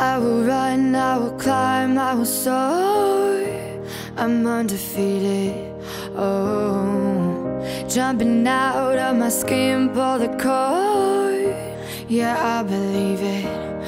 I will run, I will climb, I will soar. I'm undefeated, oh. Jumping out of my skin, pull the cord. Yeah, I believe it.